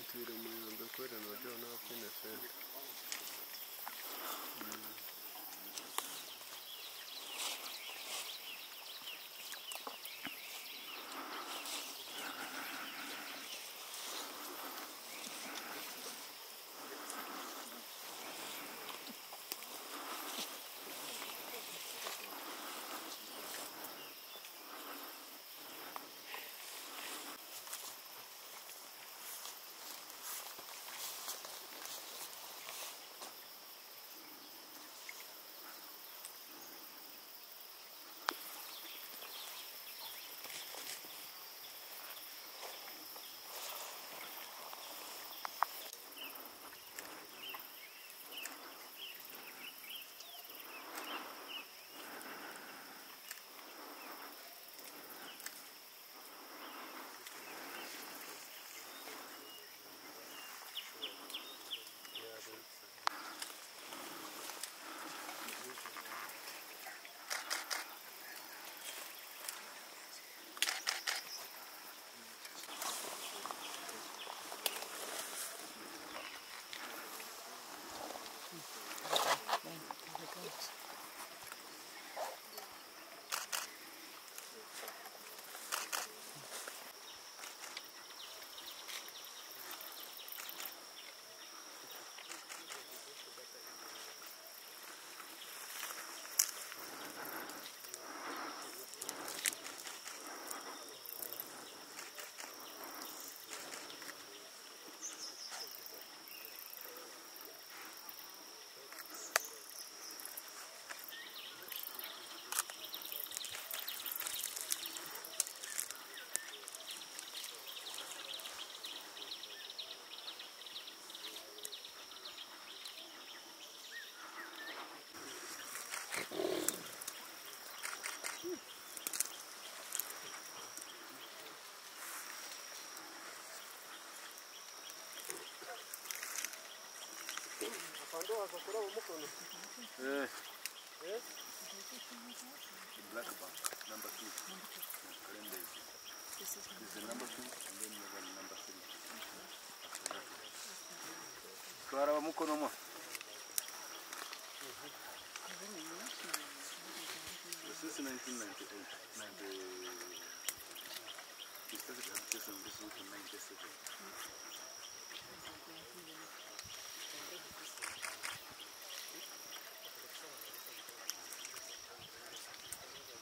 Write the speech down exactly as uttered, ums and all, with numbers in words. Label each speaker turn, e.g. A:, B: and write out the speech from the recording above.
A: tire muyambe kwera nojo na pine sente.
B: Ndoa za kula umukono.
A: Eh.
B: Yes.
A: Black bar, number two. Calendar. This is the number two and then you have number three. Twara wa mukono mo. This is nineteen ninety-eight. ninety. This is the this is nineteen ninety-seven.